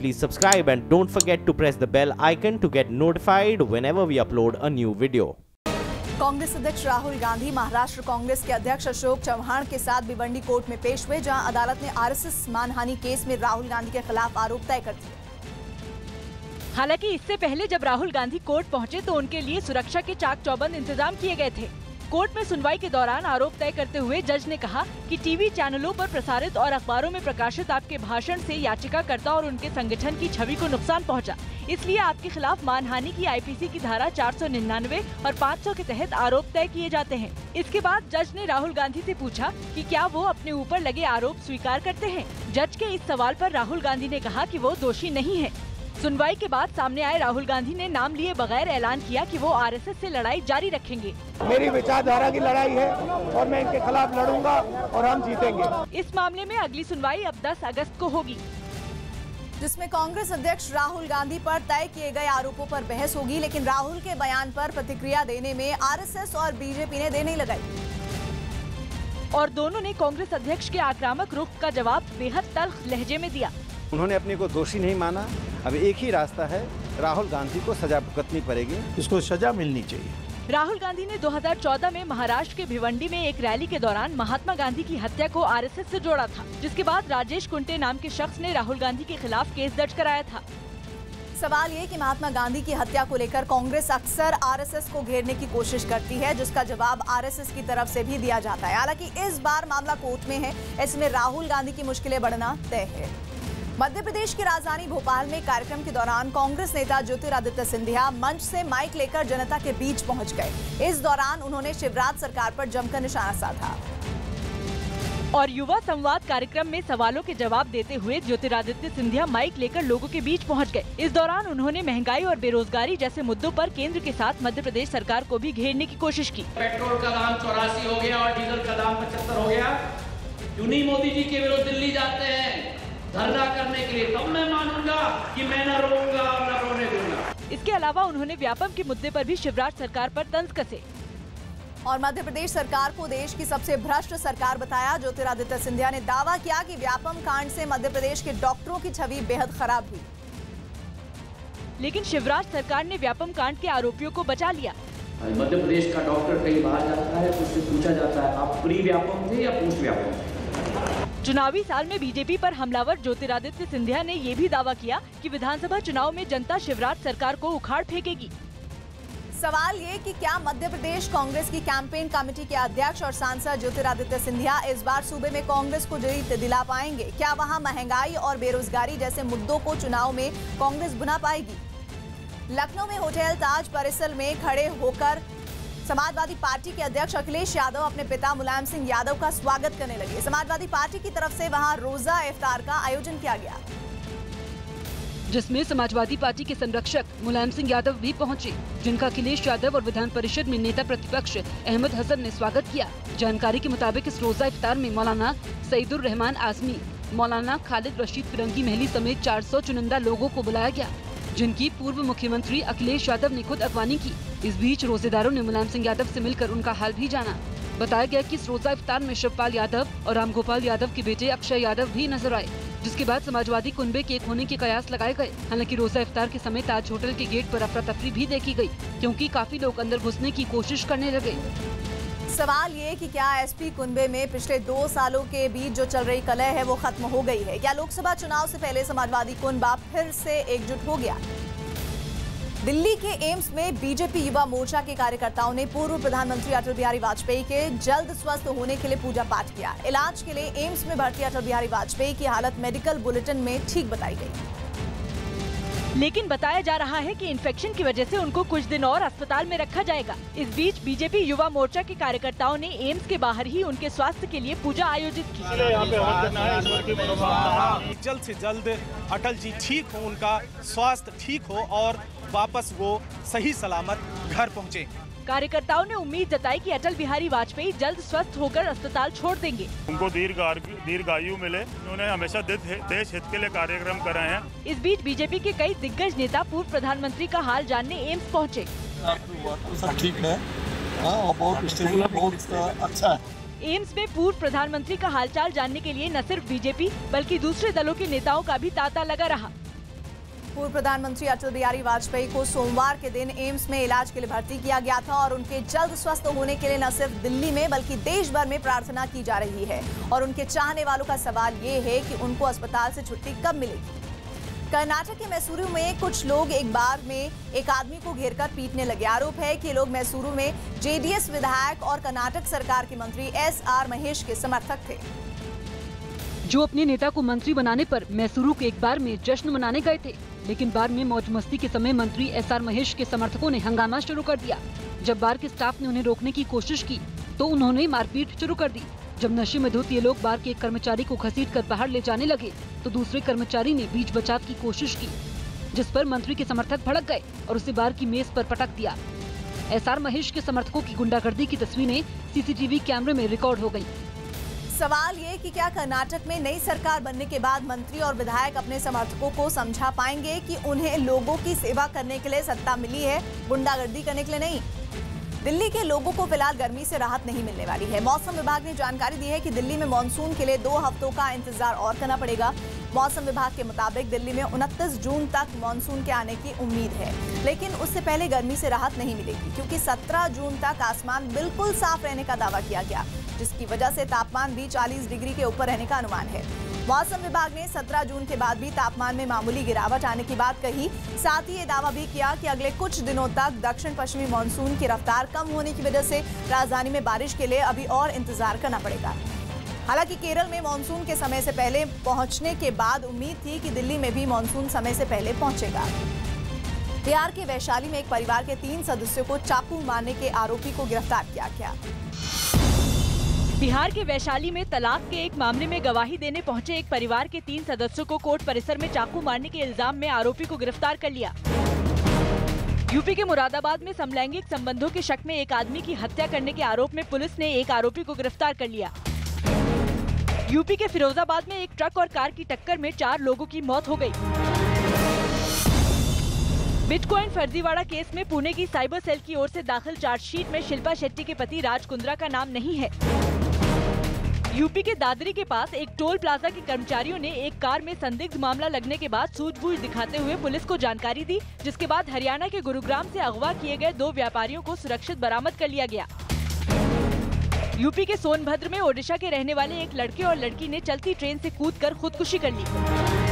please subscribe and don't forget to press the bell icon to get notified whenever we upload a new video. Congress अध्यक्ष राहुल गांधी महाराष्ट्र कांग्रेस के अध्यक्ष अशोक चव्हाण के साथ Bhiwandi court में पेश हुए, जहां अदालत ने आरएसएस मानहानि केस में राहुल गांधी के खिलाफ आरोप तय कर दिए। हालांकि इससे पहले जब राहुल गांधी कोर्ट पहुंचे तो उनके लिए सुरक्षा के चाक चौबंद इंतजाम किए गए थे। कोर्ट में सुनवाई के दौरान आरोप तय करते हुए जज ने कहा कि टीवी चैनलों पर प्रसारित और अखबारों में प्रकाशित आपके भाषण से याचिकाकर्ता और उनके संगठन की छवि को नुकसान पहुंचा, इसलिए आपके खिलाफ मानहानि की आईपीसी की धारा 499 और 500 के तहत आरोप तय किए जाते हैं। इसके बाद जज ने राहुल गांधी से पूछा कि क्या वो अपने ऊपर लगे आरोप स्वीकार करते हैं। जज के इस सवाल पर राहुल गांधी ने कहा कि वो दोषी नहीं है। सुनवाई के बाद सामने आए राहुल गांधी ने नाम लिए बगैर ऐलान किया कि वो आरएसएस से लड़ाई जारी रखेंगे। मेरी विचारधारा की लड़ाई है और मैं इनके खिलाफ लड़ूंगा और हम जीतेंगे। इस मामले में अगली सुनवाई अब 10 अगस्त को होगी, जिसमें कांग्रेस अध्यक्ष राहुल गांधी पर तय किए गए आरोपों पर बहस होगी। लेकिन राहुल के बयान पर प्रतिक्रिया देने में आरएसएस और बीजेपी ने देर नहीं लगाई और दोनों ने कांग्रेस अध्यक्ष के आक्रामक रुख का जवाब बेहद तल्ख लहजे में दिया। उन्होंने अपने को दोषी नहीं माना। अब एक ही रास्ता है, राहुल गांधी को सजा भुगतनी पड़ेगी, इसको सजा मिलनी चाहिए। राहुल गांधी ने 2014 में महाराष्ट्र के भिवंडी में एक रैली के दौरान महात्मा गांधी की हत्या को आरएसएस से जोड़ा था, जिसके बाद राजेश कुंटे नाम के शख्स ने राहुल गांधी के खिलाफ केस दर्ज कराया था। सवाल ये कि महात्मा गांधी की हत्या को लेकर कांग्रेस अक्सर आरएसएस को घेरने की कोशिश करती है, जिसका जवाब आरएसएस की तरफ से भी दिया जाता है। हालांकि इस बार मामला कोर्ट में है, इसमें राहुल गांधी की मुश्किलें बढ़ना तय है। मध्य प्रदेश की राजधानी भोपाल में कार्यक्रम के दौरान कांग्रेस नेता ज्योतिरादित्य सिंधिया मंच से माइक लेकर जनता के बीच पहुंच गए। इस दौरान उन्होंने शिवराज सरकार पर जमकर निशाना साधा और युवा संवाद कार्यक्रम में सवालों के जवाब देते हुए ज्योतिरादित्य सिंधिया माइक लेकर लोगों के बीच पहुंच गए। इस दौरान उन्होंने महंगाई और बेरोजगारी जैसे मुद्दों पर केंद्र के साथ मध्य प्रदेश सरकार को भी घेरने की कोशिश की। पेट्रोल का दाम 84 हो गया और डीजल का दाम 75 हो गया। क्यों नहीं मोदी जी के विरुद्ध दिल्ली जाते हैं धरना करने के लिए, तब मैं मानूंगा कि मैं न रोऊंगा और न रोने दूंगा। इसके अलावा उन्होंने व्यापम के मुद्दे पर भी शिवराज सरकार पर तंज कसे और मध्य प्रदेश सरकार को देश की सबसे भ्रष्ट सरकार बताया। ज्योतिरादित्य सिंधिया ने दावा किया कि व्यापम कांड से मध्य प्रदेश के डॉक्टरों की छवि बेहद खराब हुई। लेकिन शिवराज सरकार ने व्यापम कांड के आरोपियों को बचा लिया। मध्य प्रदेश का डॉक्टर कहीं बाहर जाता है तो उससे पूछा जाता है आप प्री व्यापम थे या पोस्ट व्यापम थे। चुनावी साल में बीजेपी पर हमलावर ज्योतिरादित्य सिंधिया ने ये भी दावा किया कि विधानसभा चुनाव में जनता शिवराज सरकार को उखाड़ फेंकेगी। सवाल ये कि क्या मध्य प्रदेश कांग्रेस की कैंपेन कमेटी के अध्यक्ष और सांसद ज्योतिरादित्य सिंधिया इस बार सूबे में कांग्रेस को जीत दिला पाएंगे? क्या वहां महंगाई और बेरोजगारी जैसे मुद्दों को चुनाव में कांग्रेस बुना पाएगी? लखनऊ में होटल ताज परिसर में खड़े होकर समाजवादी पार्टी के अध्यक्ष अखिलेश यादव अपने पिता मुलायम सिंह यादव का स्वागत करने लगे। समाजवादी पार्टी की तरफ से वहां रोजा इफ्तार का आयोजन किया गया, जिसमें समाजवादी पार्टी के संरक्षक मुलायम सिंह यादव भी पहुंचे, जिनका अखिलेश यादव और विधान परिषद में नेता प्रतिपक्ष अहमद हसन ने स्वागत किया। जानकारी के मुताबिक इस रोजा इफ्तार में मौलाना सईदुर रहमान आजमी, मौलाना खालिद रशीद फिरंगी महली समेत 400 चुनिंदा लोगों को बुलाया गया, जिनकी पूर्व मुख्यमंत्री अखिलेश यादव ने खुद अगवानी की। इस बीच रोजेदारों ने मुलायम सिंह यादव से मिलकर उनका हाल भी जाना। बताया गया कि इस रोजा इफ्तार में शिवपाल यादव और रामगोपाल यादव के बेटे अक्षय यादव भी नजर आए, जिसके बाद समाजवादी कुनबे के एक होने के कयास लगाए गए। हालांकि रोजा इफ्तार के समय ताज होटल के गेट पर अफरा तफरी भी देखी गई, क्योंकि काफी लोग अंदर घुसने की कोशिश करने लगे। सवाल ये कि क्या एसपी कुनबे में पिछले 2 सालों के बीच जो चल रही कलह है वो खत्म हो गई है? क्या लोकसभा चुनाव से पहले समाजवादी कुनबा फिर से एकजुट हो गया? दिल्ली के एम्स में बीजेपी युवा मोर्चा के कार्यकर्ताओं ने पूर्व प्रधानमंत्री अटल बिहारी वाजपेयी के जल्द स्वस्थ होने के लिए पूजा पाठ किया। इलाज के लिए एम्स में भर्ती अटल बिहारी वाजपेयी की हालत मेडिकल बुलेटिन में ठीक बताई गई, लेकिन बताया जा रहा है कि इन्फेक्शन की वजह से उनको कुछ दिन और अस्पताल में रखा जाएगा। इस बीच बीजेपी युवा मोर्चा के कार्यकर्ताओं ने एम्स के बाहर ही उनके स्वास्थ्य के लिए पूजा आयोजित की। जल्द से जल्द अटल जी ठीक हो, उनका स्वास्थ्य ठीक हो और वापस वो सही सलामत घर पहुँचे। कार्यकर्ताओं ने उम्मीद जताई कि अटल बिहारी वाजपेयी जल्द स्वस्थ होकर अस्पताल छोड़ देंगे। उनको दीर्घायु मिले, उन्होंने हमेशा देश हित के लिए कार्यक्रम कर रहे हैं। इस बीच बीजेपी के कई दिग्गज नेता पूर्व प्रधानमंत्री का हाल जानने एम्स पहुंचे। सब ठीक है, बहुत स्टेबल है, बहुत अच्छा है। एम्स में पूर्व प्रधानमंत्री का हालचाल जानने के लिए न सिर्फ बीजेपी बल्कि दूसरे दलों के नेताओं का भी तांता लगा रहा। पूर्व प्रधानमंत्री अटल बिहारी वाजपेयी को सोमवार के दिन एम्स में इलाज के लिए भर्ती किया गया था और उनके जल्द स्वस्थ होने के लिए न सिर्फ दिल्ली में बल्कि देश भर में प्रार्थना की जा रही है। और उनके चाहने वालों का सवाल ये है कि उनको अस्पताल से छुट्टी कब मिलेगी। कर्नाटक के मैसूरू में कुछ लोग एक बार में एक आदमी को घेरकर पीटने लगे। आरोप है कि लोग मैसूरू में जेडीएस विधायक और कर्नाटक सरकार के मंत्री एसआर महेश के समर्थक थे, जो अपने नेता को मंत्री बनाने पर मैसूरू के एक बार में जश्न मनाने गए थे। लेकिन बार में मौज मस्ती के समय मंत्री एसआर महेश के समर्थकों ने हंगामा शुरू कर दिया। जब बार के स्टाफ ने उन्हें रोकने की कोशिश की तो उन्होंने मारपीट शुरू कर दी। जब नशे में धुत ये लोग बार के एक कर्मचारी को घसीटकर बाहर ले जाने लगे तो दूसरे कर्मचारी ने बीच बचाव की कोशिश की, जिस पर मंत्री के समर्थक भड़क गए और उसे बार की मेज पर पटक दिया। एसआर महेश के समर्थकों की गुंडागर्दी की तस्वीरें सीसीटीवी कैमरे में रिकॉर्ड हो गयी। सवाल ये कि क्या कर्नाटक में नई सरकार बनने के बाद मंत्री और विधायक अपने समर्थकों को समझा पाएंगे कि उन्हें लोगों की सेवा करने के लिए सत्ता मिली है, गुंडागर्दी करने के लिए नहीं। दिल्ली के लोगों को फिलहाल गर्मी से राहत नहीं मिलने वाली है। मौसम विभाग ने जानकारी दी है कि दिल्ली में मानसून के लिए 2 हफ्तों का इंतजार और करना पड़ेगा। मौसम विभाग के मुताबिक दिल्ली में 29 जून तक मानसून के आने की उम्मीद है, लेकिन उससे पहले गर्मी से राहत नहीं मिलेगी क्योंकि 17 जून तक आसमान बिल्कुल साफ रहने का दावा किया गया, जिसकी वजह से तापमान भी 40 डिग्री के ऊपर रहने का अनुमान है। मौसम विभाग ने 17 जून के बाद भी तापमान में मामूली गिरावट आने की बात कही। साथ ही ये दावा भी किया कि अगले कुछ दिनों तक दक्षिण पश्चिमी मानसून की रफ्तार कम होने की वजह से राजधानी में बारिश के लिए अभी और इंतजार करना पड़ेगा। हालांकि केरल में मानसून के समय से पहले पहुंचने के बाद उम्मीद थी कि दिल्ली में भी मानसून समय से पहले पहुंचेगा। बिहार के वैशाली में एक परिवार के 3 सदस्यों को चाकू मारने के आरोपी को गिरफ्तार किया गया। बिहार के वैशाली में तलाक के एक मामले में गवाही देने पहुंचे एक परिवार के 3 सदस्यों को कोर्ट परिसर में चाकू मारने के इल्जाम में आरोपी को गिरफ्तार कर लिया। यूपी के मुरादाबाद में समलैंगिक संबंधों के शक में एक आदमी की हत्या करने के आरोप में पुलिस ने एक आरोपी को गिरफ्तार कर लिया। यूपी के फिरोजाबाद में एक ट्रक और कार की टक्कर में 4 लोगों की मौत हो गई। बिटकॉइन फर्जीवाड़ा केस में पुणे की साइबर सेल की ओर से दाखिल चार्जशीट में शिल्पा शेट्टी के पति राज कुंद्रा का नाम नहीं है। यूपी के दादरी के पास एक टोल प्लाजा के कर्मचारियों ने एक कार में संदिग्ध मामला लगने के बाद सूझबूझ दिखाते हुए पुलिस को जानकारी दी, जिसके बाद हरियाणा के गुरुग्राम से अगवा किए गए 2 व्यापारियों को सुरक्षित बरामद कर लिया गया। यूपी के सोनभद्र में ओडिशा के रहने वाले एक लड़के और लड़की ने चलती ट्रेन से कूदकर खुदकुशी कर ली।